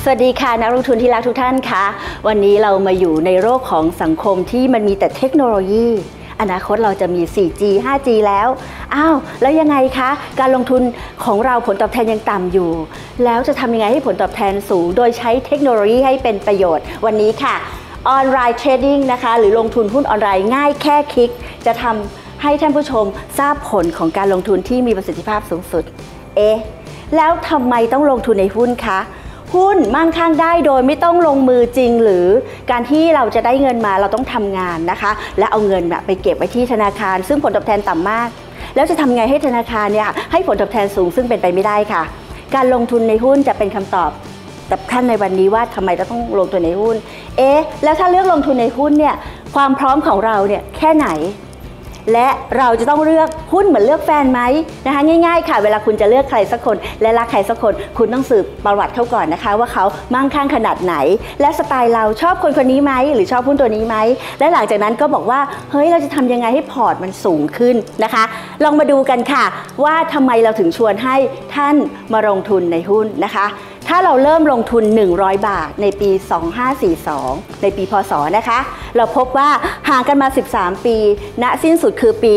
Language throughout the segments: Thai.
สวัสดีค่ะนักลงทุนที่รักทุกท่านค่ะวันนี้เรามาอยู่ในโลกของสังคมที่มันมีแต่เทคโนโลยีอนาคตเราจะมี 4G 5G แล้วแล้วยังไงคะการลงทุนของเราผลตอบแทนยังต่ำอยู่แล้วจะทำยังไงให้ผลตอบแทนสูงโดยใช้เทคโนโลยีให้เป็นประโยชน์วันนี้ค่ะออนไลน์เทรดดิ้งนะคะหรือลงทุนหุ้นออนไลน์ง่ายแค่คลิกจะทำให้ท่านผู้ชมทราบผลของการลงทุนที่มีประสิทธิภาพสูงสุดแล้วทำไมต้องลงทุนในหุ้นคะหุ้นมั่งคั่งได้โดยไม่ต้องลงมือจริงหรือการที่เราจะได้เงินมาเราต้องทำงานนะคะและเอาเงินไปเก็บไว้ที่ธนาคารซึ่งผลตอบแทนต่ำมากแล้วจะทำไงให้ธนาคารเนี่ยให้ผลตอบแทนสูงซึ่งเป็นไปไม่ได้ค่ะการลงทุนในหุ้นจะเป็นคำตอบกับท่านในวันนี้ว่าทำไมเราต้องลงทุนในหุ้นแล้วถ้าเลือกลงทุนในหุ้นเนี่ยความพร้อมของเราเนี่ยแค่ไหนและเราจะต้องเลือกหุ้นเหมือนเลือกแฟนไหมนะคะง่ายๆค่ะเวลาคุณจะเลือกใครสักคนและรักใครสักคนคุณต้องสืบประวัติเขาก่อนนะคะว่าเขามั่งคั่งขนาดไหนและสไตล์เราชอบคนนี้ไหมหรือชอบหุ้นตัวนี้ไหมและหลังจากนั้นก็บอกว่าเฮ้ยเราจะทำยังไงให้พอร์ตมันสูงขึ้นนะคะลองมาดูกันค่ะว่าทำไมเราถึงชวนให้ท่านมาลงทุนในหุ้นนะคะถ้าเราเริ่มลงทุน100 บาทในปี 2542ในปีพ.ศ.นะคะเราพบว่าห่างกันมา13 ปีณสิ้นสุดคือปี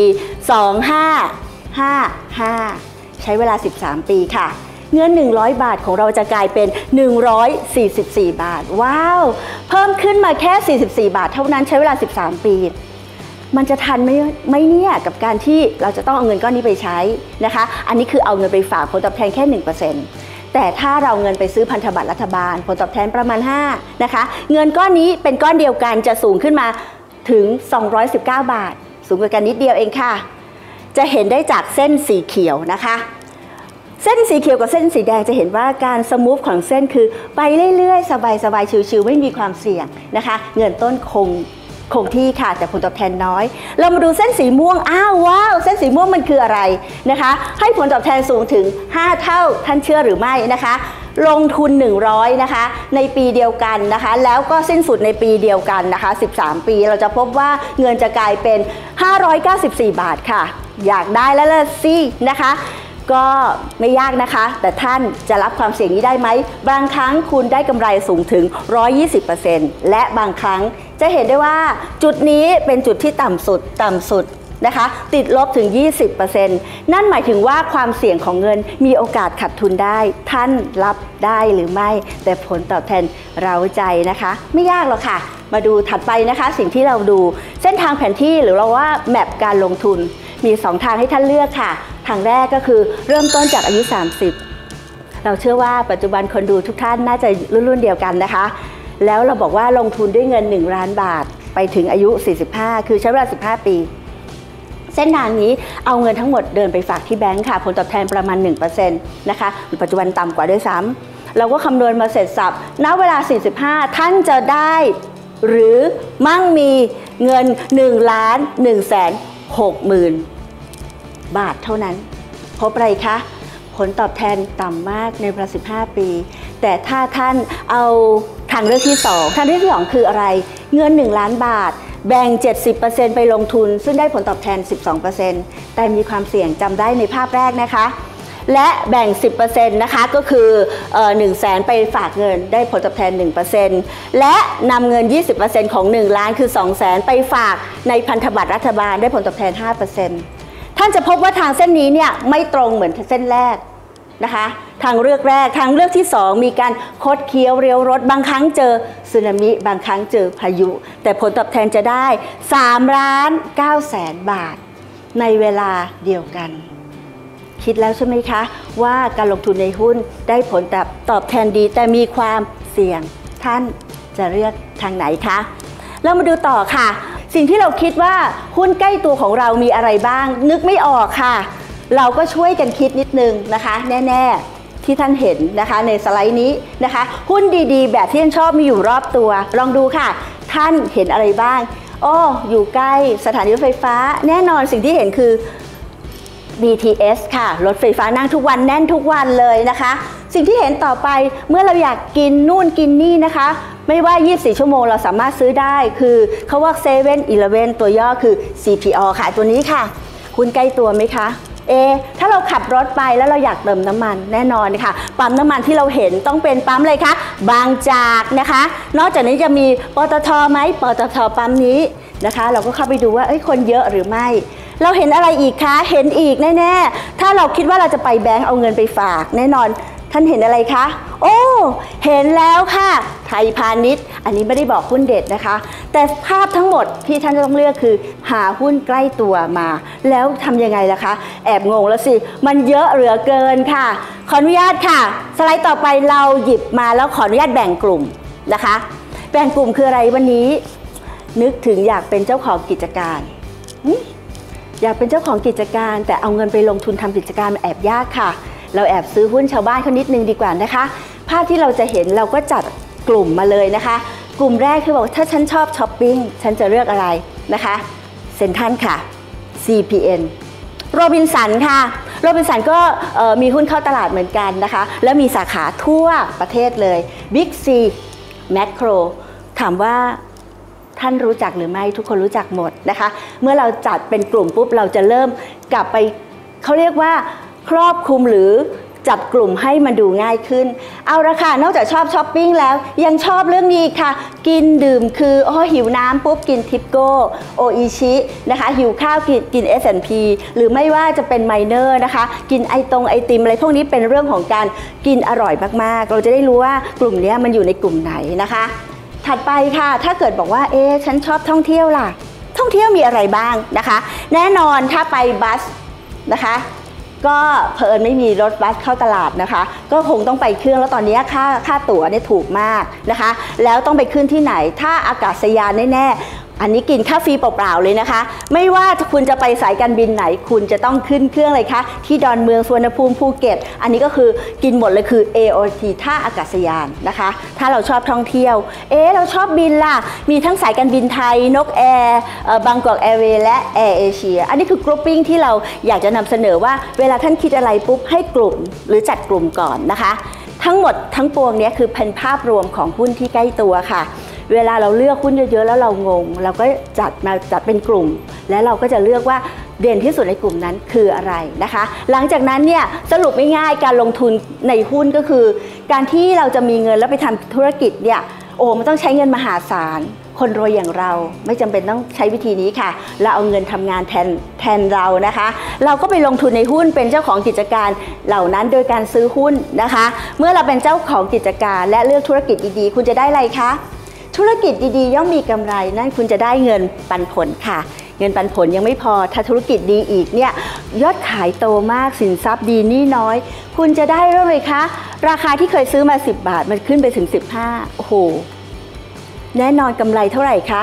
2555ใช้เวลา13 ปีค่ะเงิน100 บาทของเราจะกลายเป็น144 บาทว้าวเพิ่มขึ้นมาแค่44 บาทเท่านั้นใช้เวลา13 ปีมันจะทันไหมเนี่ยกับการที่เราจะต้องเอาเงินก้อนนี้ไปใช้นะคะอันนี้คือเอาเงินไปฝากผลตอบแทนแค่ 1%แต่ถ้าเราเงินไปซื้อพันธบัตรรัฐบาลผลตอบแทนประมาณ5นะคะเงินก้อนนี้เป็นก้อนเดียวกันจะสูงขึ้นมาถึง219 บาทสูงกว่ากันนิดเดียวเองค่ะจะเห็นได้จากเส้นสีเขียวนะคะเส้นสีเขียวกับเส้นสีแดงจะเห็นว่าการสมูทของเส้นคือไปเรื่อยๆสบายๆชิวๆไม่มีความเสี่ยงนะคะเงินต้นคงที่ค่ะแต่ผลตอบแทนน้อยเรามาดูเส้นสีม่วงว้าวเส้นสีม่วงมันคืออะไรนะคะให้ผลตอบแทนสูงถึง5 เท่าท่านเชื่อหรือไม่นะคะลงทุน100นะคะในปีเดียวกันนะคะแล้วก็สิ้นสุดในปีเดียวกันนะคะ13 ปีเราจะพบว่าเงินจะกลายเป็น594 บาทค่ะอยากได้แล้วล่ะสินะคะก็ไม่ยากนะคะแต่ท่านจะรับความเสี่ยงนี้ได้ไหมบางครั้งคุณได้กำไรสูงถึง 120% และบางครั้งจะเห็นได้ว่าจุดนี้เป็นจุดที่ต่ำสุดนะคะติดลบถึง 20% นั่นหมายถึงว่าความเสี่ยงของเงินมีโอกาสขาดทุนได้ท่านรับได้หรือไม่แต่ผลตอบแทนเร้าใจนะคะไม่ยากหรอกค่ะมาดูถัดไปนะคะสิ่งที่เราดูเส้นทางแผนที่หรือเราว่าแมปการลงทุนมี2 ทางให้ท่านเลือกค่ะทางแรกก็คือเริ่มต้นจากอายุ30เราเชื่อว่าปัจจุบันคนดูทุกท่านน่าจะรุ่นเดียวกันนะคะแล้วเราบอกว่าลงทุนด้วยเงิน1 ล้านบาทไปถึงอายุ45คือใช้เวลา15 ปีเส้นทางนี้เอาเงินทั้งหมดเดินไปฝากที่แบงก์ค่ะผลตอบแทนประมาณ 1% นะคะปัจจุบันต่ำกว่าด้วยซ้ำเราก็คำนวณมาเสร็จสับณเวลา45ท่านจะได้หรือมั่งมีเงิน1,160,000 บาทเท่านั้นพบอะไรคะผลตอบแทนต่ำมากในเวลา15 ปีแต่ถ้าท่านเอาทางเลือกที่2ทางเลือกที่2คืออะไรเงิน1 ล้านบาทแบ่ง 70% ไปลงทุนซึ่งได้ผลตอบแทน 12% แต่มีความเสี่ยงจำได้ในภาพแรกนะคะและแบ่ง 10% นะคะก็คือ100,000ไปฝากเงินได้ผลตอบแทน 1% และนำเงิน 20% ของ1 ล้านคือ 200,000 ไปฝากในพันธบัตรรัฐบาลได้ผลตอบแทน 5% ท่านจะพบว่าทางเส้นนี้เนี่ยไม่ตรงเหมือนเส้นแรกนะคะทางเลือกแรกทางเลือกที่2มีการคดเคี้ยวเรียวรถบางครั้งเจอสึนามิบางครั้งเจอพายุแต่ผลตอบแทนจะได้3,900,000 บาทในเวลาเดียวกันคิดแล้วใช่ไหมคะว่าการลงทุนในหุ้นได้ผลตอบแทนดีแต่มีความเสี่ยงท่านจะเลือกทางไหนคะเรามาดูต่อค่ะสิ่งที่เราคิดว่าหุ้นใกล้ตัวของเรามีอะไรบ้างนึกไม่ออกค่ะเราก็ช่วยกันคิดนิดนึงนะคะแน่ๆที่ท่านเห็นนะคะในสไลด์นี้นะคะหุ้นดีๆแบบที่ท่านชอบมีอยู่รอบตัวลองดูค่ะท่านเห็นอะไรบ้างอยู่ใกล้สถานีรถไฟฟ้าแน่นอนสิ่งที่เห็นคือ BTS ค่ะรถไฟฟ้านั่งทุกวันแน่นทุกวันเลยนะคะสิ่งที่เห็นต่อไปเมื่อเราอยากกินนู่นกินนี่นะคะไม่ว่า24 ชั่วโมงเราสามารถซื้อได้คือเขาว่า7-11ตัวย่อคือ CPO ค่ะตัวนี้ค่ะหุ้นใกล้ตัวไหมคะถ้าเราขับรถไปแล้วเราอยากเติมน้ำมันแน่นอนค่ะปั๊มน้ำมันที่เราเห็นต้องเป็นปั๊มเลยคะบางจากนะคะนอกจากนี้จะมีปตท.ไหมปตท.ปั๊มนี้นะคะเราก็เข้าไปดูว่าคนเยอะหรือไม่เราเห็นอะไรอีกคะเห็นอีกแน่ๆถ้าเราคิดว่าเราจะไปแบงก์เอาเงินไปฝากแน่นอนท่านเห็นอะไรคะโอ้เห็นแล้วค่ะไทยพาณิชย์อันนี้ไม่ได้บอกหุ้นเด็ดนะคะแต่ภาพทั้งหมดที่ท่านจะต้องเลือกคือหาหุ้นใกล้ตัวมาแล้วทำยังไงล่ะคะแอบงงแล้วสิมันเยอะเหลือเกินค่ะขออนุญาตค่ะสไลด์ต่อไปเราหยิบมาแล้วขออนุญาตแบ่งกลุ่มนะคะแบ่งกลุ่มคืออะไรวันนี้นึกถึงอยากเป็นเจ้าของกิจการอยากเป็นเจ้าของกิจการแต่เอาเงินไปลงทุนทำกิจการมันแอบยากค่ะเราแอบซื้อหุ้นชาวบ้านเขานิดนึงดีกว่านะคะภาพที่เราจะเห็นเราก็จัดกลุ่มมาเลยนะคะกลุ่มแรกคือบอกถ้าฉันชอบช้อปปิ้งฉันจะเลือกอะไรนะคะเซ็นทรัลค่ะ CPN โรบินสันค่ะโรบินสันก็มีหุ้นเข้าตลาดเหมือนกันนะคะแล้วมีสาขาทั่วประเทศเลย Big C Macro ถามว่าท่านรู้จักหรือไม่ทุกคนรู้จักหมดนะคะเมื่อเราจัดเป็นกลุ่มปุ๊บเราจะเริ่มกลับไปเขาเรียกว่าครอบคลุมหรือจัดกลุ่มให้มันดูง่ายขึ้นเอาละค่ะนอกจากชอบช้อปปิ้งแล้วยังชอบเรื่องนี้ค่ะกินดื่มคือหิวน้ำปุ๊บกินทิปโก้โออิชินะคะหิวข้าวกิน S&P หรือไม่ว่าจะเป็นไมเนอร์นะคะกินไอติมอะไรพวกนี้เป็นเรื่องของการกินอร่อยมากๆเราจะได้รู้ว่ากลุ่มนี้มันอยู่ในกลุ่มไหนนะคะถัดไปค่ะถ้าเกิดบอกว่าฉันชอบท่องเที่ยวล่ะท่องเที่ยวมีอะไรบ้างนะคะแน่นอนถ้าไปบัสนะคะก็เผอิญไม่มีรถบัสเข้าตลาดนะคะก็คงต้องไปเครื่องแล้วตอนนี้ค่าตั๋วเนี่ยถูกมากนะคะแล้วต้องไปขึ้นที่ไหนถ้าอากาศยานแน่ๆอันนี้กินค่าฟรีเปล่าๆเลยนะคะไม่ว่าคุณจะไปสายการบินไหนคุณจะต้องขึ้นเครื่องเลยคะที่ดอนเมืองสุวรรณภูมิภูเก็ตอันนี้ก็คือกินหมดเลยคือ AOT ท่าอากาศยานนะคะถ้าเราชอบท่องเที่ยวเราชอบบินล่ะมีทั้งสายการบินไทยนกแอร์บางกอกแอร์เวย์และแอร์เอเชียอันนี้คือกรุ๊ปปิ้งที่เราอยากจะนำเสนอว่าเวลาท่านคิดอะไรปุ๊บให้กลุ่มหรือจัดกลุ่มก่อนนะคะทั้งหมดทั้งปวงนี้คือเป็นภาพรวมของหุ้นที่ใกล้ตัวค่ะเวลาเราเลือกหุ้นเยอะๆแล้วเรางงเราก็จัดเป็นกลุ่มแล้วเราก็จะเลือกว่าเด่นที่สุดในกลุ่มนั้นคืออะไรนะคะหลังจากนั้นเนี่ยสรุปง่ายๆการลงทุนในหุ้นก็คือการที่เราจะมีเงินแล้วไปทำธุรกิจเนี่ยมันต้องใช้เงินมหาศาลคนรวยอย่างเราไม่จำเป็นต้องใช้วิธีนี้ค่ะเราเอาเงินทำงานแทนเรานะคะเราก็ไปลงทุนในหุ้นเป็นเจ้าของกิจการเหล่านั้นโดยการซื้อหุ้นนะคะเมื่อเราเป็นเจ้าของกิจการและเลือกธุรกิจดีๆคุณจะได้อะไรคะธุรกิจดีๆย่อมมีกำไรนั่นคุณจะได้เงินปันผลค่ะเงินปันผลยังไม่พอถ้าธุรกิจดีอีกเนี่ยยอดขายโตมากสินทรัพย์ดีหนี้น้อยคุณจะได้เท่าไหร่คะราคาที่เคยซื้อมา10 บาทมันขึ้นไปถึง15โอ้โหแน่นอนกำไรเท่าไหร่คะ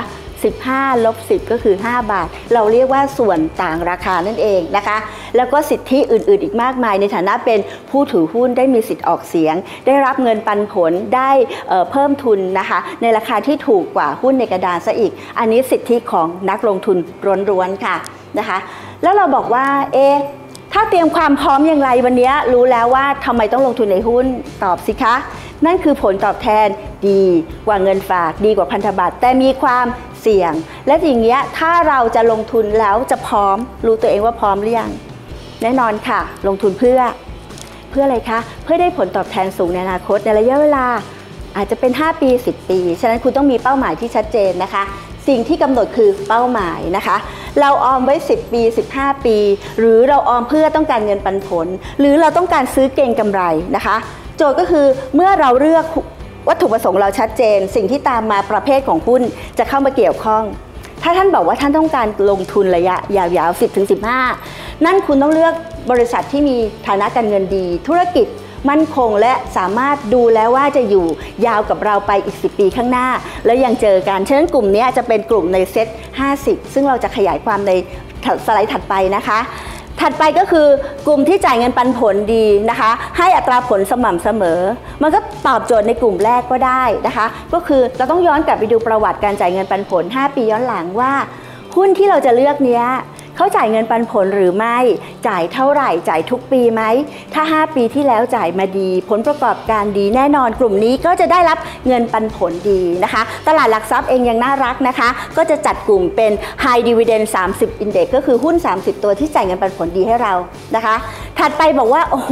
15 ลบ 10ก็คือ5 บาทเราเรียกว่าส่วนต่างราคานั่นเองนะคะแล้วก็สิทธิอื่นๆอีกมากมายในฐานะเป็นผู้ถือหุ้นได้มีสิทธิ์ออกเสียงได้รับเงินปันผลได้เพิ่มทุนนะคะในราคาที่ถูกกว่าหุ้นในกระดานซะอีกอันนี้สิทธิของนักลงทุนล้วนๆค่ะนะคะแล้วเราบอกว่าถ้าเตรียมความพร้อมอย่างไรวันนี้รู้แล้วว่าทำไมต้องลงทุนในหุ้นตอบสิคะนั่นคือผลตอบแทนดีกว่าเงินฝากดีกว่าพันธบัตรแต่มีความเสี่ยงและอย่างเงี้ยถ้าเราจะลงทุนแล้วจะพร้อมรู้ตัวเองว่าพร้อมหรือยังแน่นอนค่ะลงทุนเพื่ออะไรคะเพื่อได้ผลตอบแทนสูงในอนาคตในระยะเวลาอาจจะเป็น5 ปี 10 ปีฉะนั้นคุณต้องมีเป้าหมายที่ชัดเจนนะคะสิ่งที่กำหนดคือเป้าหมายนะคะเราออมไว้10 ปี15 ปีหรือเราออมเพื่อต้องการเงินปันผลหรือเราต้องการซื้อเก็งกำไรนะคะโจทย์ก็คือเมื่อเราเลือกวัตถุประสงค์เราชัดเจนสิ่งที่ตามมาประเภทของหุ้นจะเข้ามาเกี่ยวข้องถ้าท่านบอกว่าท่านต้องการลงทุนระยะยาวๆ10-15นั่นคุณต้องเลือกบริษัทที่มีฐานะการเงินดีธุรกิจมั่นคงและสามารถดูแล้วว่าจะอยู่ยาวกับเราไปอีก10 ปีข้างหน้าแล้วยังเจอกันฉะนั้นกลุ่มนี้จะเป็นกลุ่มในเซ็ต50ซึ่งเราจะขยายความในสไลด์ถัดไปนะคะถัดไปก็คือกลุ่มที่จ่ายเงินปันผลดีนะคะให้อัตราผลสม่ำเสมอมันก็ตอบโจทย์ในกลุ่มแรกก็ได้นะคะก็คือเราต้องย้อนกลับไปดูประวัติการจ่ายเงินปันผล5 ปีย้อนหลังว่าหุ้นที่เราจะเลือกเนี้ยเขาจ่ายเงินปันผลหรือไม่จ่ายเท่าไหร่จ่ายทุกปีไหมถ้า5ปีที่แล้วจ่ายมาดีผลประกอบการดีแน่นอนกลุ่มนี้ก็จะได้รับเงินปันผลดีนะคะตลาดหลักทรัพย์เองยังน่ารักนะคะก็จะจัดกลุ่มเป็น High Dividend 30 Index ก็คือหุ้น30ตัวที่จ่ายเงินปันผลดีให้เรานะคะถัดไปบอกว่าโอ้โห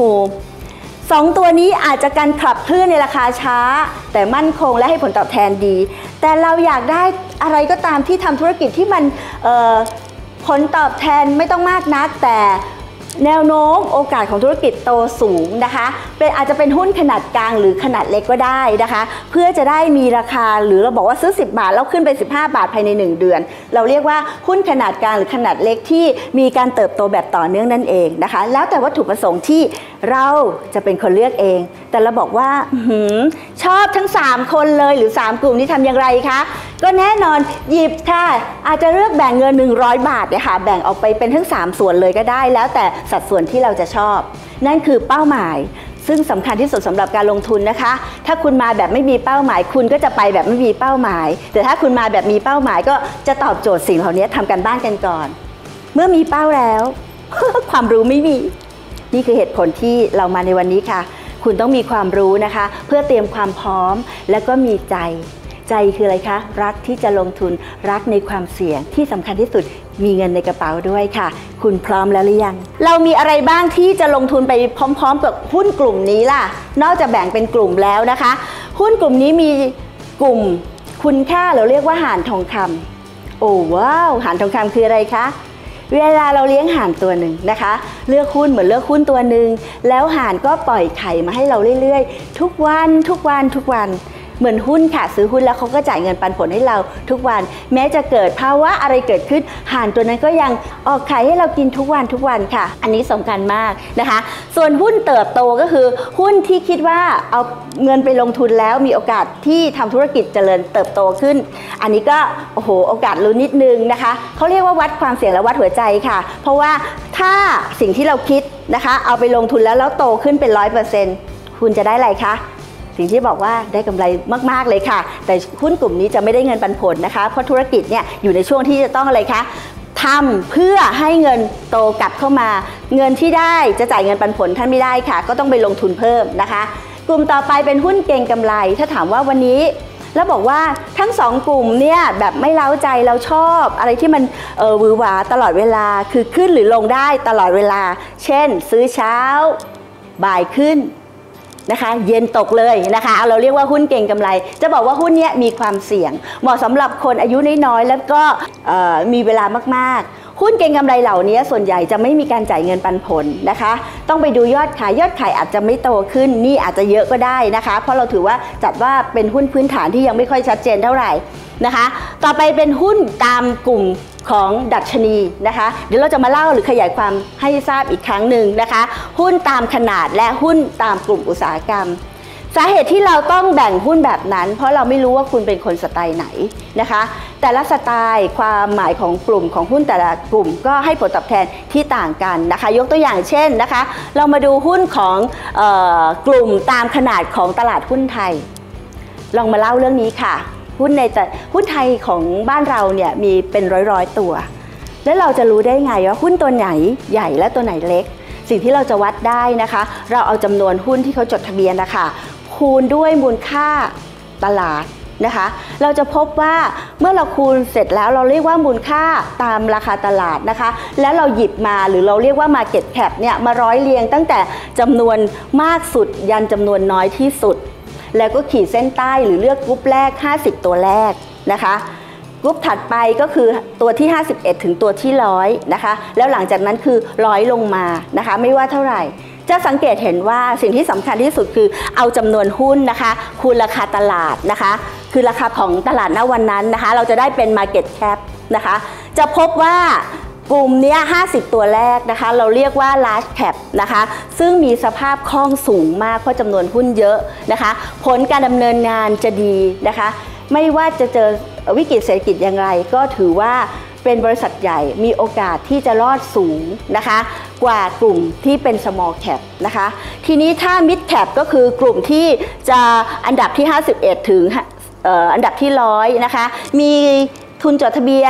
2ตัวนี้อาจจะการขับเคลื่อนในราคาช้าแต่มั่นคงและให้ผลตอบแทนดีแต่เราอยากได้อะไรก็ตามที่ทำธุรกิจที่มันผลตอบแทนไม่ต้องมากนักแต่แนวโน้มโอกาสของธุรกิจโตสูงนะคะอาจจะเป็นหุ้นขนาดกลางหรือขนาดเล็กก็ได้นะคะเพื่อจะได้มีราคาหรือเราบอกว่าซื้อ10 บาทแล้วขึ้นไป15 บาทภายใน1 เดือนเราเรียกว่าหุ้นขนาดกลางหรือขนาดเล็กที่มีการเติบโตแบบต่อเนื่องนั่นเองนะคะแล้วแต่วัตถุประสงค์ที่เราจะเป็นคนเลือกเองแต่เราบอกว่าชอบทั้ง3คนเลยหรือ3กลุ่มนี้ทำอย่างไรคะก็แน่นอนหยิบค่ะอาจจะเลือกแบ่งเงิน100 บาทเนี่ยค่ะแบ่งออกไปเป็นทั้ง3ส่วนเลยก็ได้แล้วแต่สัดส่วนที่เราจะชอบนั่นคือเป้าหมายซึ่งสำคัญที่สุดสำหรับการลงทุนนะคะถ้าคุณมาแบบไม่มีเป้าหมายคุณก็จะไปแบบไม่มีเป้าหมายแต่ถ้าคุณมาแบบมีเป้าหมายก็จะตอบโจทย์สิ่งเหล่านี้ทำกันบ้านกันก่อนเมื่อมีเป้าแล้ว ความรู้ไม่มีนี่คือเหตุผลที่เรามาในวันนี้ค่ะคุณต้องมีความรู้นะคะเพื่อเตรียมความพร้อมแล้วก็มีใจคืออะไรคะรักที่จะลงทุนรักในความเสี่ยงที่สำคัญที่สุดมีเงินในกระเป๋าด้วยค่ะคุณพร้อมแล้วหรือยังเรามีอะไรบ้างที่จะลงทุนไปพร้อมๆกับหุ้นกลุ่มนี้ล่ะนอกจากแบ่งเป็นกลุ่มแล้วนะคะหุ้นกลุ่มนี้มีกลุ่มคุณค่าเราเรียกว่าห่านทองคำโอ้ว้าวห่านทองคำคืออะไรคะเวลาเราเลี้ยงห่านตัวหนึ่งนะคะเลือกหุ้นเหมือนเลือกหุ้นตัวหนึ่งแล้วห่านก็ปล่อยไข่มาให้เราเรื่อยๆทุกวันเหมือนหุ้นค่ะซื้อหุ้นแล้วเขาก็จ่ายเงินปันผลให้เราทุกวันแม้จะเกิดภาวะอะไรเกิดขึ้นห่านตัวนั้นก็ยังออกไข่ให้เรากินทุกวันค่ะอันนี้สำคัญมากนะคะส่วนหุ้นเติบโตก็คือหุ้นที่คิดว่าเอาเงินไปลงทุนแล้วมีโอกาสที่ทำธุรกิจเจริญเติบโตขึ้นอันนี้ก็โอ้โหโอกาสลุ้นนิดนึงนะคะเขาเรียกว่าวัดความเสี่ยงและวัดหัวใจค่ะเพราะว่าถ้าสิ่งที่เราคิดนะคะเอาไปลงทุนแล้วโตขึ้นเป็น 100% คุณจะได้อะไรคะสิ่งที่บอกว่าได้กำไรมากๆเลยค่ะแต่หุ้นกลุ่มนี้จะไม่ได้เงินปันผลนะคะเพราะธุรกิจเนี่ยอยู่ในช่วงที่จะต้องอะไรคะทำเพื่อให้เงินโตกลับเข้ามาเงินที่ได้จะจ่ายเงินปันผลท่านไม่ได้ค่ะก็ต้องไปลงทุนเพิ่มนะคะกลุ่มต่อไปเป็นหุ้นเก็งกำไรถ้าถามว่าวันนี้แล้วบอกว่าทั้ง2กลุ่มเนี่ยแบบไม่เล้าใจเราชอบอะไรที่มันหวือหวาตลอดเวลาคือขึ้นหรือลงได้ตลอดเวลาเช่นซื้อเช้าบ่ายขึ้นนะคะเย็นตกเลยนะคะเราเรียกว่าหุ้นเก่งกำไรจะบอกว่าหุ้นนี้มีความเสี่ยงเหมาะสำหรับคนอายุน้อยๆแล้วก็มีเวลามากๆหุ้นเก่งกำไรเหล่านี้ส่วนใหญ่จะไม่มีการจ่ายเงินปันผลนะคะต้องไปดูยอดขายอาจจะไม่โตขึ้นนี่อาจจะเยอะก็ได้นะคะเพราะเราถือว่าจัดว่าเป็นหุ้นพื้นฐานที่ยังไม่ค่อยชัดเจนเท่าไหร่นะคะต่อไปเป็นหุ้นตามกลุ่มของดัชนีนะคะเดี๋ยวเราจะมาเล่าหรือขยายความให้ทราบอีกครั้งหนึ่งนะคะหุ้นตามขนาดและหุ้นตามกลุ่มอุตสาหกรรมสาเหตุที่เราต้องแบ่งหุ้นแบบนั้นเพราะเราไม่รู้ว่าคุณเป็นคนสไตล์ไหนนะคะแต่ละสไตล์ความหมายของกลุ่มของหุ้นแต่ละกลุ่มก็ให้ผลตอบแทนที่ต่างกันนะคะยกตัวอย่างเช่นนะคะเรามาดูหุ้นของกลุ่มตามขนาดของตลาดหุ้นไทยลองมาเล่าเรื่องนี้ค่ะหุ้นไทยของบ้านเราเนี่ยมีเป็นร้อยตัวแล้วเราจะรู้ได้ไงว่าหุ้นตัวไหนใหญ่และตัวไหนเล็กสิ่งที่เราจะวัดได้นะคะเราเอาจำนวนหุ้นที่เขาจดทะเบียนนะคะคูณด้วยมูลค่าตลาดนะคะเราจะพบว่าเมื่อเราคูณเสร็จแล้วเราเรียกว่ามูลค่าตามราคาตลาดนะคะแล้วเราหยิบมาหรือเราเรียกว่า Market Cap เนี่ยมาร้อยเรียงตั้งแต่จำนวนมากสุดยันจำนวนน้อยที่สุดแล้วก็ขีดเส้นใต้หรือเลือกกรุ๊ปแรก50ตัวแรกนะคะกรุ๊ปถัดไปก็คือตัวที่51ถึงตัวที่100นะคะแล้วหลังจากนั้นคือ100ลงมานะคะไม่ว่าเท่าไหร่จะสังเกตเห็นว่าสิ่งที่สำคัญที่สุดคือเอาจำนวนหุ้นนะคะคูณราคาตลาดนะคะคือราคาของตลาดณวันนั้นนะคะเราจะได้เป็น Market Cap นะคะจะพบว่ากลุ่มนี้50ตัวแรกนะคะเราเรียกว่า large cap นะคะซึ่งมีสภาพคล่องสูงมากเพราะจำนวนหุ้นเยอะนะคะผลการดำเนินงานจะดีนะคะไม่ว่าจะเจอวิกฤตเศรษฐกิจอย่างไรก็ถือว่าเป็นบริษัทใหญ่มีโอกาสที่จะรอดสูงนะคะกว่ากลุ่มที่เป็น small cap นะคะทีนี้ถ้า mid cap ก็คือกลุ่มที่จะอันดับที่51ถึงอันดับที่100นะคะมีทุนจดทะเบียน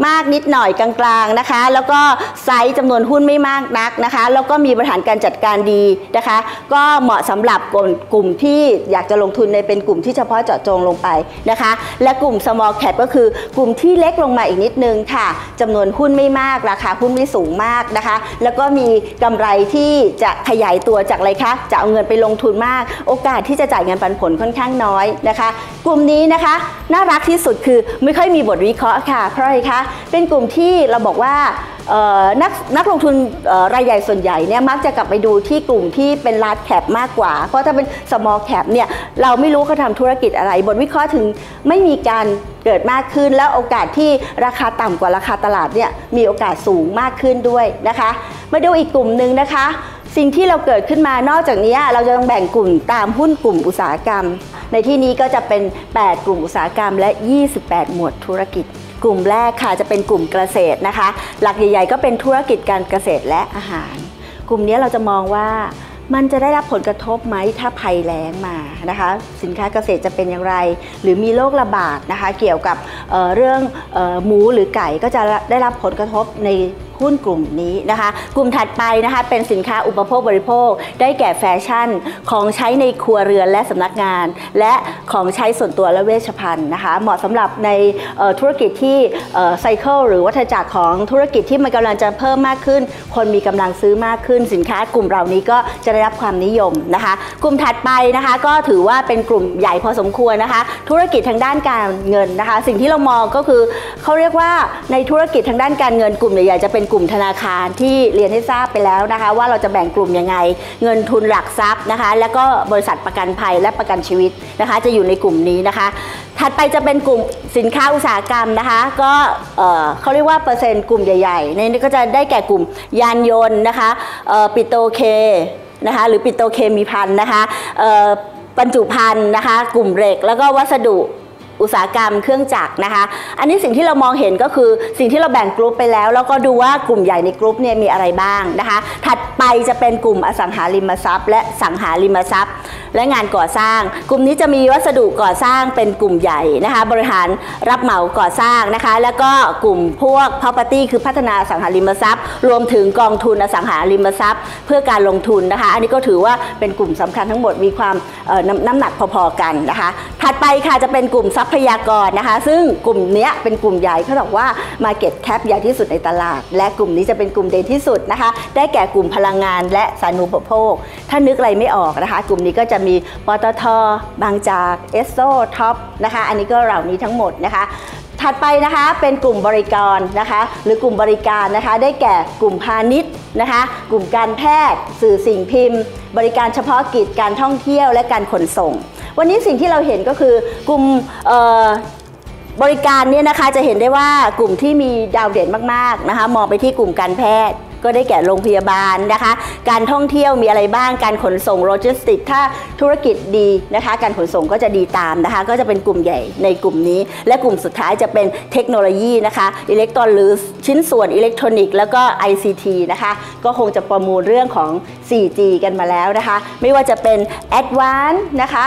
มากนิดหน่อยกลางๆนะคะแล้วก็ไซส์จำนวนหุ้นไม่มากนักนะคะแล้วก็มีบริหารการจัดการดีนะคะก็เหมาะสำหรับกลุ่มที่อยากจะลงทุนในเป็นกลุ่มที่เฉพาะเจาะจงลงไปนะคะและกลุ่ม small cap ก็คือกลุ่มที่เล็กลงมาอีกนิดนึงค่ะจำนวนหุ้นไม่มากราคาหุ้นไม่สูงมากนะคะแล้วก็มีกำไรที่จะขยายตัวจากอะไรคะจะเอาเงินไปลงทุนมากโอกาสที่จะจ่ายเงินปันผลค่อนข้างน้อยนะคะกลุ่มนี้นะคะน่ารักที่สุดคือไม่ค่อยมีบทวิเคราะห์ค่ะเพราะอะไรคะเป็นกลุ่มที่เราบอกว่านักลงทุนรายใหญ่ส่วนใหญ่เนี่ยมักจะกลับไปดูที่กลุ่มที่เป็น large cap มากกว่าเพราะถ้าเป็น small cap เนี่ยเราไม่รู้เขาทำธุรกิจอะไรบทวิเคราะห์ถึงไม่มีการเกิดมากขึ้นแล้วโอกาสที่ราคาต่ำกว่าราคาตลาดเนี่ยมีโอกาสสูงมากขึ้นด้วยนะคะมาดูอีกกลุ่มหนึ่งนะคะสิ่งที่เราเกิดขึ้นมานอกจากนี้เราจะต้องแบ่งกลุ่มตามหุ้นกลุ่มอุตสาหกรรมในที่นี้ก็จะเป็น8กลุ่มอุตสาหกรรมและ28หมวดธุรกิจกลุ่มแรกค่ะจะเป็นกลุ่มเกษตรนะคะหลักใหญ่ๆก็เป็นธุรกิจการเกษตรและอาหารกลุ่มนี้เราจะมองว่ามันจะได้รับผลกระทบไหมถ้าภัยแล้งมานะคะสินค้าเกษตรจะเป็นอย่างไรหรือมีโรคระบาดนะคะเกี่ยวกับเรื่องหมูหรือไก่ก็จะได้รับผลกระทบในหุ้นกลุ่มนี้นะคะกลุ่มถัดไปนะคะเป็นสินค้าอุปโภคบริโภคได้แก่แฟชั่นของใช้ในครัวเรือนและสำนักงานและของใช้ส่วนตัวและเวชภัณฑ์นะคะเหมาะสำหรับในธุรกิจที่ไซเคิลหรือวัฏจักรของธุรกิจที่มันกำลังจะเพิ่มมากขึ้นคนมีกำลังซื้อมากขึ้นสินค้ากลุ่มเหล่านี้ก็จะได้รับความนิยมนะคะกลุ่มถัดไปนะคะก็ถือว่าเป็นกลุ่มใหญ่พอสมควรนะคะธุรกิจทางด้านการเงินนะคะสิ่งที่เรามองก็คือเขาเรียกว่าในธุรกิจทางด้านการเงินกลุ่มใหญ่ๆจะเป็นกลุ่มธนาคารที่เรียนให้ทราบไปแล้วนะคะว่าเราจะแบ่งกลุ่มยังไงเงินทุนหลักทรัพย์นะคะแล้วก็บริษัทประกันภัยและประกันชีวิตนะคะจะอยู่ในกลุ่มนี้นะคะถัดไปจะเป็นกลุ่มสินค้าอุตสาหกรรมนะคะก็เขาเรียกว่าเปอร์เซ็นต์กลุ่มใหญ่ๆในนี้ก็จะได้แก่กลุ่มยานยนต์นะคะปิโตรเคนะคะหรือปิโตรเคมีภัณฑ์นะคะบรรจุภัณฑ์นะคะกลุ่มเหล็กแล้วก็วัสดุอุตสาหกรรมเครื่องจักรนะคะอันนี้สิ่งที่เรามองเห็นก็คือสิ่งที่เราแบ่งกลุ่มไปแล้วแล้วก็ดูว่ากลุ่มใหญ่ในกลุ่มเนี่ยมีอะไรบ้างนะคะถัดไปจะเป็นกลุ่มอสังหาริมทรัพย์และสังหาริมทรัพย์และงานก่อสร้างกลุ่มนี้จะมีวัสดุก่อสร้างเป็นกลุ่มใหญ่นะคะบริหารรับเหมาก่อสร้างนะคะแล้วก็กลุ่มพวก property คือพัฒนาอสังหาริมทรัพย์รวมถึงกองทุนอสังหาริมทรัพย์เพื่อการลงทุนนะคะอันนี้ก็ถือว่าเป็นกลุ่มสำคัญทั้งหมดมีความน้ำหนักพอๆกันนะคะถัดไปค่ะจะเป็นกลุ่มทรัพยากรนะคะซึ่งกลุ่มนี้เป็นกลุ่มใหญ่เขาบอกว่า Market Cap ใหญ่ที่สุดในตลาดและกลุ่มนี้จะเป็นกลุ่มเด่นที่สุดนะคะได้แก่กลุ่มพลังงานและสาธารณูปโภคถ้านึกอะไรไม่ออกนะคะกลุ่มนี้ก็จะมีปตท.บางจากเอสโซท็อปนะคะอันนี้ก็เหล่านี้ทั้งหมดนะคะถัดไปนะคะเป็นกลุ่มบริการนะคะหรือกลุ่มบริการนะคะได้แก่กลุ่มพาณิชย์นะคะกลุ่มการแพทย์สื่อสิ่งพิมพ์บริการเฉพาะกิจการท่องเที่ยวและการขนส่งวันนี้สิ่งที่เราเห็นก็คือกลุ่มบริการเนี่ยนะคะจะเห็นได้ว่ากลุ่มที่มีดาวเด่นมากๆนะคะมองไปที่กลุ่มการแพทย์ก็ได้แก่โรงพยาบาลนะคะการท่องเที่ยวมีอะไรบ้างการขนส่งโลจิสติกถ้าธุรกิจดีนะคะการขนส่งก็จะดีตามนะคะก็จะเป็นกลุ่มใหญ่ในกลุ่มนี้และกลุ่มสุดท้ายจะเป็นเทคโนโลยีนะคะอิเล็กตรอนิกส์ชิ้นส่วนอิเล็กทรอนิกส์แล้วก็ ICT นะคะก็คงจะประมูลเรื่องของ 4G กันมาแล้วนะคะไม่ว่าจะเป็น Advanced นะคะ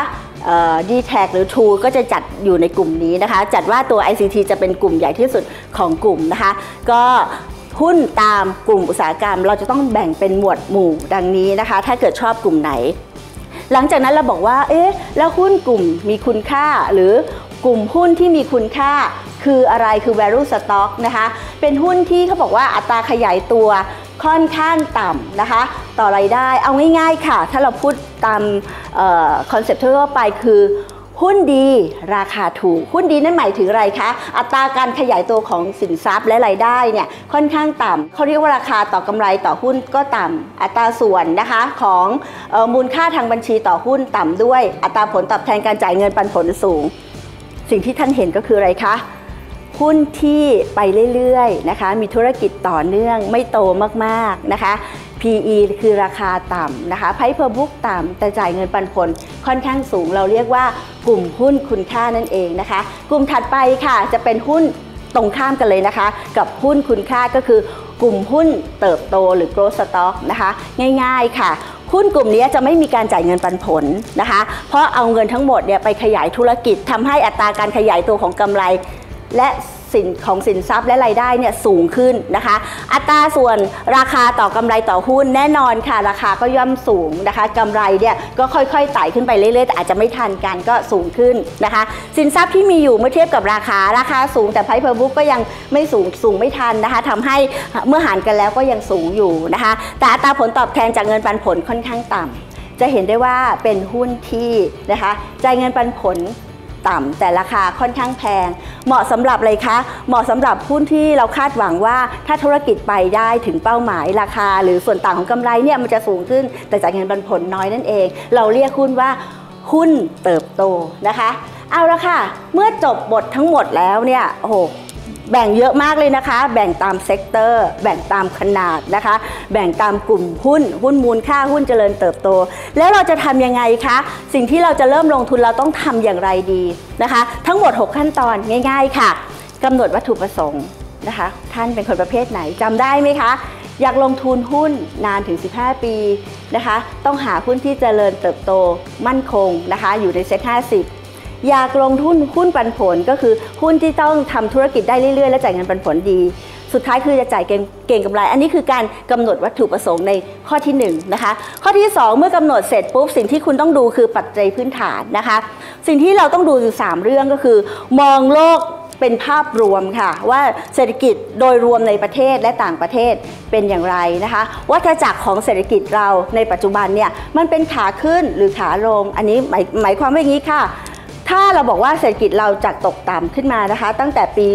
D-Tag หรือ True ก็จะจัดอยู่ในกลุ่มนี้นะคะจัดว่าตัว ICT จะเป็นกลุ่มใหญ่ที่สุดของกลุ่มนะคะก็หุ้นตามกลุ่มอุตสาหกรรมเราจะต้องแบ่งเป็นหมวดหมู่ดังนี้นะคะถ้าเกิดชอบกลุ่มไหนหลังจากนั้นเราบอกว่าเอ๊ะแล้วหุ้นกลุ่มมีคุณค่าหรือกลุ่มหุ้นที่มีคุณค่าคืออะไรคือ value stock นะคะเป็นหุ้นที่เขาบอกว่าอัตราขยายตัวค่อนข้างต่ำนะคะต่อรายได้เอาง่ายๆค่ะถ้าเราพูดตามคอนเซ็ปต์ทั่วไปคือหุ้นดีราคาถูกหุ้นดีนั่นหมายถึงอะไรคะอัตราการขยายตัวของสินทรัพย์และรายได้เนี่ยค่อนข้างต่ำเขาเรียกว่าราคาต่อกำไรต่อหุ้นก็ต่ำอัตราส่วนนะคะของมูลค่าทางบัญชีต่อหุ้นต่ำด้วยอัตราผลตอบแทนการจ่ายเงินปันผลสูงสิ่งที่ท่านเห็นก็คืออะไรคะหุ้นที่ไปเรื่อยๆนะคะมีธุรกิจต่อเนื่องไม่โตมากๆนะคะ PE คือราคาต่ำนะคะ Price per book ต่ำแต่จ่ายเงินปันผลค่อนข้างสูงเราเรียกว่ากลุ่มหุ้นคุณค่านั่นเองนะคะกลุ่มถัดไปค่ะจะเป็นหุ้นตรงข้ามกันเลยนะคะกับหุ้นคุณค่าก็คือกลุ่มหุ้นเติบโตหรือ growth stock นะคะง่ายๆค่ะหุ้นกลุ่มนี้จะไม่มีการจ่ายเงินปันผลนะคะเพราะเอาเงินทั้งหมดเนี่ยไปขยายธุรกิจทำให้อัตราการขยายตัวของกำไรและสินทรัพย์และรายได้เนี่ยสูงขึ้นนะคะอัตราส่วนราคาต่อกำไรต่อหุ้นแน่นอนค่ะราคาก็ย่อมสูงนะคะกำไรเนี่ยก็ค่อยๆไต่ขึ้นไปเรื่อยๆแต่อาจจะไม่ทันกันก็สูงขึ้นนะคะสินทรัพย์ที่มีอยู่เมื่อเทียบกับราคาสูงแต่ Price per book ก็ยังไม่สูงไม่ทันนะคะทำให้เมื่อหารกันแล้วก็ยังสูงอยู่นะคะแต่อัตราผลตอบแทนจากเงินปันผลค่อนข้างต่ำจะเห็นได้ว่าเป็นหุ้นที่นะคะจ่ายเงินปันผลต่ำแต่ราคาค่อนข้างแพงเหมาะสำหรับอะไรคะเหมาะสำหรับหุ้นที่เราคาดหวังว่าถ้าธุรกิจไปได้ถึงเป้าหมายราคาหรือส่วนต่างของกำไรเนี่ยมันจะสูงขึ้นแต่จ่ายเงินปันผลน้อยนั่นเองเราเรียกหุ้นว่าหุ้นเติบโตนะคะเอาละค่ะเมื่อจบบททั้งหมดแล้วเนี่ยโอ้โหแบ่งเยอะมากเลยนะคะแบ่งตามเซกเตอร์แบ่งตามขนาดนะคะแบ่งตามกลุ่มหุ้นมูลค่าหุ้นเจริญเติบโตแล้วเราจะทำยังไงคะสิ่งที่เราจะเริ่มลงทุนเราต้องทำอย่างไรดีนะคะทั้งหมด6ขั้นตอนง่ายๆค่ะกำหนดวัตถุประสงค์นะคะท่านเป็นคนประเภทไหนจำได้ไหมคะอยากลงทุนหุ้นนานถึง15ปีนะคะต้องหาหุ้นที่เจริญเติบโตมั่นคงนะคะอยู่ในเซ็ต50อยากลงทุนหุ้นปันผลก็คือหุ้นที่ต้องทำธุรกิจได้เรื่อยๆและจ่ายเงินปันผลดีสุดท้ายคือจะจ่ายเก่งกำไรอันนี้คือการกำหนดวัตถุประสงค์ในข้อที่1นะคะข้อที่2เมื่อกำหนดเสร็จปุ๊บสิ่งที่คุณต้องดูคือปัจจัยพื้นฐานนะคะสิ่งที่เราต้องดูอยู่3เรื่องก็คือมองโลกเป็นภาพรวมค่ะว่าเศรษฐกิจโดยรวมในประเทศและต่างประเทศเป็นอย่างไรนะคะวัฏจักรของเศรษฐกิจเราในปัจจุบันเนี่ยมันเป็นขาขึ้นหรือขาลงอันนี้หมายความว่าอย่างนี้ค่ะถ้าเราบอกว่าเศรษฐกิจเราจากตกต่ำขึ้นมานะคะตั้งแต่ปี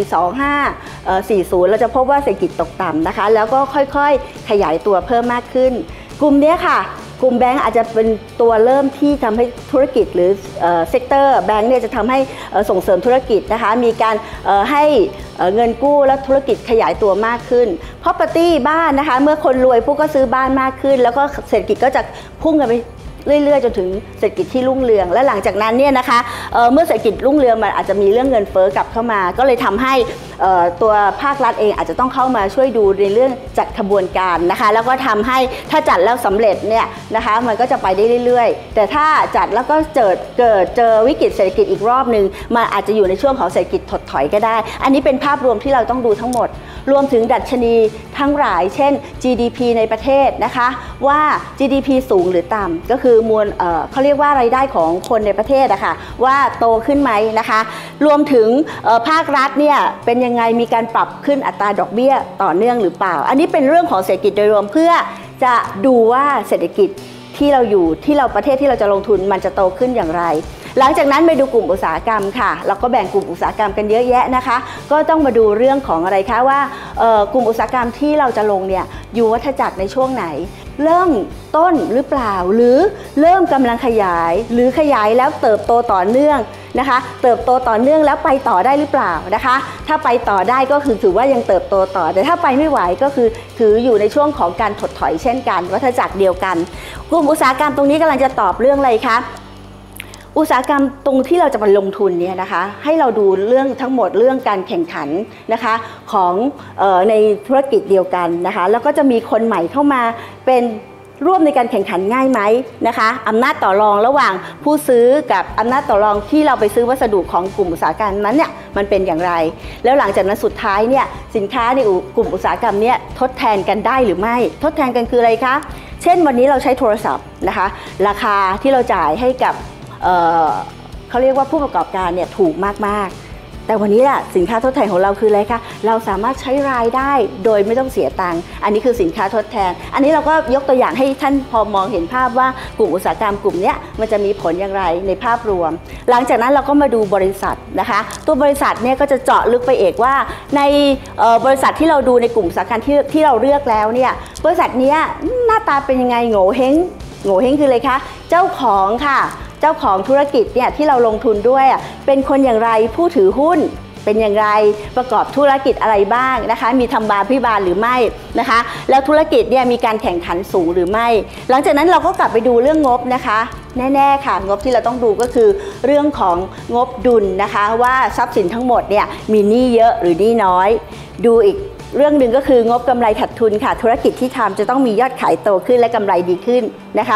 2540เราจะพบว่าเศรษฐกิจตกต่ำนะคะแล้วก็ค่อยๆขยายตัวเพิ่มมากขึ้นกลุ่มนี้ค่ะกลุ่มแบงก์อาจจะเป็นตัวเริ่มที่ทำให้ธุรกิจหรือเซกเตอร์แบงก์เนี่ยจะทำให้ส่งเสริมธุรกิจนะคะมีการให้เงินกู้และธุรกิจขยายตัวมากขึ้น property บ้านนะคะเมื่อคนรวยพวกก็ซื้อบ้านมากขึ้นแล้วก็เศรษฐกิจก็จะพุ่งกันไปเรื่อยๆจนถึงเศรษฐกิจที่รุ่งเรืองและหลังจากนั้นเนี่ยนะคะเมื่อเศรษฐกิจรุ่งเรืองมันอาจจะมีเรื่องเงินเฟ้อกลับเข้ามาก็เลยทำให้ตัวภาครัฐเองอาจจะต้องเข้ามาช่วยดูในเรื่องจัดขบวนการนะคะแล้วก็ทำให้ถ้าจัดแล้วสำเร็จเนี่ยนะคะมันก็จะไปได้เรื่อยๆแต่ถ้าจัดแล้วก็เจอวิกฤตเศรษฐกิจอีกรอบนึงมันอาจจะอยู่ในช่วงของเศรษฐกิจถดถอยก็ได้อันนี้เป็นภาพรวมที่เราต้องดูทั้งหมดรวมถึงดัชนีทั้งหลายเช่น GDP ในประเทศนะคะว่า GDP สูงหรือต่ำก็คือมวลเขาเรียกว่ารายได้ของคนในประเทศอะค่ะว่าโตขึ้นไหมนะคะรวมถึงภาครัฐเนี่ยเป็นยังไงมีการปรับขึ้นอัตราดอกเบี้ยต่อเนื่องหรือเปล่าอันนี้เป็นเรื่องของเศรษฐกิจโดยรวมเพื่อจะดูว่าเศรษฐกิจที่เราอยู่ที่เราประเทศที่เราจะลงทุนมันจะโตขึ้นอย่างไรหลังจากนั้นไปดูกลุ่มอุตสาหกรรมค่ะเราก็แบ่งกลุ่มอุตสาหกรรมกันเยอะแยะนะคะก็ต้องมาดูเรื่องของอะไรคะว่ากลุ่มอุตสาหกรรมที่เราจะลงเนี่ยอยู่วัฏจักรในช่วงไหนเริ่มต้นหรือเปล่าหรือเริ่มกำลังขยายหรือขยายแล้วเติบโตต่อเนื่องนะคะเติบโตต่อเนื่องแล้วไปต่อได้หรือเปล่านะคะถ้าไปต่อได้ก็คือถือว่ายังเติบโตต่อแต่ถ้าไปไม่ไหวก็คือถืออยู่ในช่วงของการถดถอยเช่นกันวัฏจักรเดียวกันกลุ่มอุตสาหกรรมตรงนี้กำลังจะตอบเรื่องอะไรคะอุตสาหกรรมตรงที่เราจะไปลงทุนเนี่ยนะคะให้เราดูเรื่องทั้งหมดเรื่องการแข่งขันนะคะของในธุรกิจเดียวกันนะคะแล้วก็จะมีคนใหม่เข้ามาเป็นร่วมในการแข่งขันง่ายไหมนะคะอำนาจต่อรองระหว่างผู้ซื้อกับอำนาจต่อรองที่เราไปซื้อวัสดุของกลุ่มอุตสาหกรรมนั้นเนี่ยมันเป็นอย่างไรแล้วหลังจากนั้นสุดท้ายเนี่ยสินค้าในกลุ่มอุตสาหกรรมเนี่ยทดแทนกันได้หรือไม่ทดแทนกันคืออะไรคะเช่นวันนี้เราใช้โทรศัพท์นะคะราคาที่เราจ่ายให้กับเขาเรียกว่าผู้ประกอบการเนี่ยถูกมากๆแต่วันนี้ล่ะสินค้าทดแทนของเราคืออะไรคะเราสามารถใช้รายได้โดยไม่ต้องเสียตังค์อันนี้คือสินค้าทดแทนอันนี้เราก็ยกตัวอย่างให้ท่านพอมองเห็นภาพว่ากลุ่มอุตสาหกรรมกลุ่มนี้มันจะมีผลอย่างไรในภาพรวมหลังจากนั้นเราก็มาดูบริษัทนะคะตัวบริษัทเนี่ยก็จะเจาะลึกไปเอกว่าในบริษัทที่เราดูในกลุ่มอุตสาหกรรมที่เราเลือกแล้วเนี่ยบริษัทนี้หน้าตาเป็นยังไงโง่เฮงคืออะไรคะเจ้าของค่ะเจ้าของธุรกิจเนี่ยที่เราลงทุนด้วยเป็นคนอย่างไรผู้ถือหุ้นเป็นอย่างไรประกอบธุรกิจอะไรบ้างนะคะมีทำบาพิบาลหรือไม่นะคะแล้วธุรกิจเนี่ยมีการแข่งขันสูงหรือไม่หลังจากนั้นเราก็กลับไปดูเรื่องงบนะคะแน่ๆค่ะงบที่เราต้องดูก็คือเรื่องของงบดุลนะคะว่าทรัพย์สินทั้งหมดเนี่ยมีหนี้เยอะหรือหนี้น้อยดูอีกเรื่องหนึ่งก็คืองบกำไรขาดทุนค่ะธุรกิจที่ทำจะต้องมียอดขายโตขึ้นและกำไรดีขึ้นนะคะ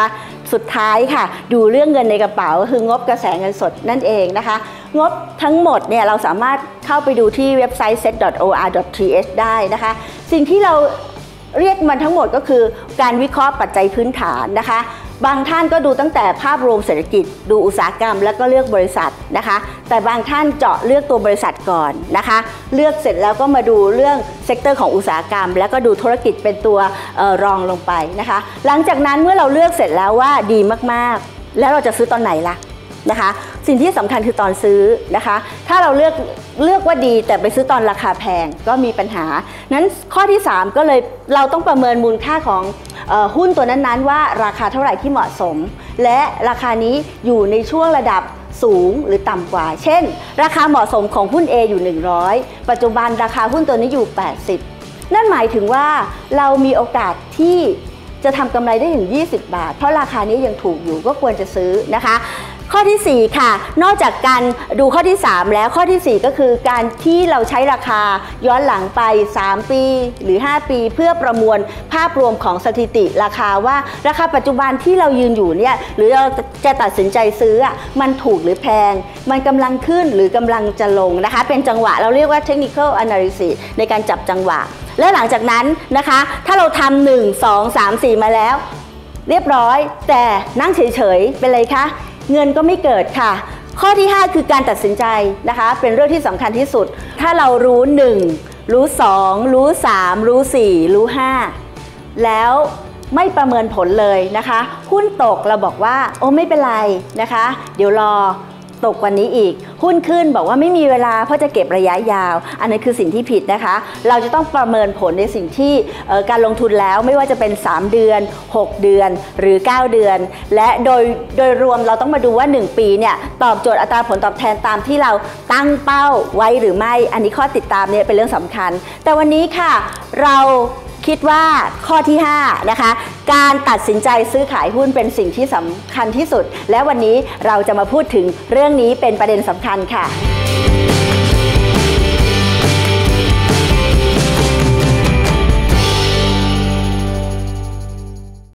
สุดท้ายค่ะดูเรื่องเงินในกระเป๋าคืองบกระแสเงินสดนั่นเองนะคะงบทั้งหมดเนี่ยเราสามารถเข้าไปดูที่เว็บไซต์ set.or.th ได้นะคะสิ่งที่เราเรียกมันทั้งหมดก็คือการวิเคราะห์ปัจจัยพื้นฐานนะคะบางท่านก็ดูตั้งแต่ภาพรวมเศรษฐกิจดูอุตสาหกรรมแล้วก็เลือกบริษัทนะคะแต่บางท่านเจาะเลือกตัวบริษัทก่อนนะคะเลือกเสร็จแล้วก็มาดูเรื่องเซกเตอร์ของอุตสาหกรรมแล้วก็ดูธุรกิจเป็นตัวรองลงไปนะคะหลังจากนั้นเมื่อเราเลือกเสร็จแล้วว่าดีมากๆแล้วเราจะซื้อตอนไหนล่ะนะคะสิ่งที่สำคัญคือตอนซื้อนะคะถ้าเราเลือกว่าดีแต่ไปซื้อตอนราคาแพงก็มีปัญหานั้นข้อที่3ก็เลยเราต้องประเมินมูลค่าของหุ้นตัวนั้นๆว่าราคาเท่าไหร่ที่เหมาะสมและราคานี้อยู่ในช่วงระดับสูงหรือต่ำกว่าเช่นราคาเหมาะสมของหุ้น A อยู่100ปัจจุบันราคาหุ้นตัวนี้อยู่80นั่นหมายถึงว่าเรามีโอกาสที่จะทำกำไรได้ถึง20 บาทเพราะราคานี้ยังถูกอยู่ก็ควรจะซื้อนะคะข้อที่4ค่ะนอกจากการดูข้อที่3แล้วข้อที่4ก็คือการที่เราใช้ราคาย้อนหลังไป3ปีหรือ5ปีเพื่อประมวลภาพรวมของสถิติราคาว่าราคาปัจจุบันที่เรายืนอยู่เนี่ยหรือเราจะตัดสินใจซื้อมันถูกหรือแพงมันกำลังขึ้นหรือกำลังจะลงนะคะเป็นจังหวะเราเรียกว่า technical analysis ในการจับจังหวะและหลังจากนั้นนะคะถ้าเราทำ1 2 3 4มาแล้วเรียบร้อยแต่นั่งเฉยๆเป็นไรคะเงินก็ไม่เกิดค่ะข้อที่5คือการตัดสินใจนะคะเป็นเรื่องที่สำคัญที่สุดถ้าเรารู้1รู้2รู้3รู้4รู้5แล้วไม่ประเมินผลเลยนะคะหุ้นตกเราบอกว่าโอ้ไม่เป็นไรนะคะเดี๋ยวรอตกกว่านี้อีกหุ้นขึ้นบอกว่าไม่มีเวลาเพราะจะเก็บระยะยาวอันนั้นคือสิ่งที่ผิดนะคะเราจะต้องประเมินผลในสิ่งที่การลงทุนแล้วไม่ว่าจะเป็น3เดือน6เดือนหรือ9เดือนและโดยรวมเราต้องมาดูว่า1ปีเนี่ยตอบโจทย์อัตราผลตอบแทนตามที่เราตั้งเป้าไว้หรือไม่อันนี้ข้อติดตามเนี่ยเป็นเรื่องสำคัญแต่วันนี้ค่ะเราคิดว่าข้อที่5นะคะการตัดสินใจซื้อขายหุ้นเป็นสิ่งที่สำคัญที่สุดและวันนี้เราจะมาพูดถึงเรื่องนี้เป็นประเด็นสำคัญค่ะ